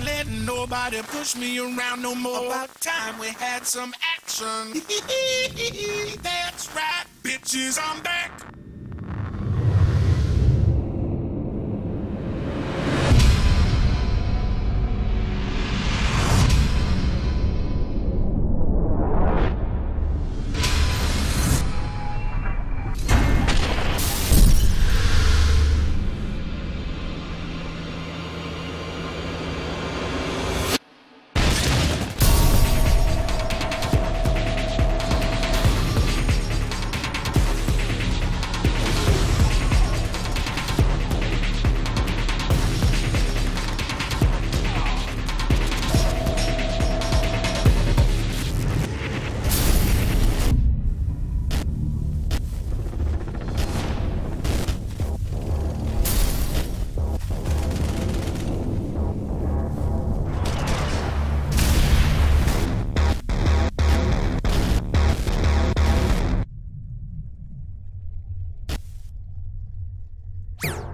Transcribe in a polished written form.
letting nobody push me around no more. About time we had some action. That's right, bitches, I'm back. You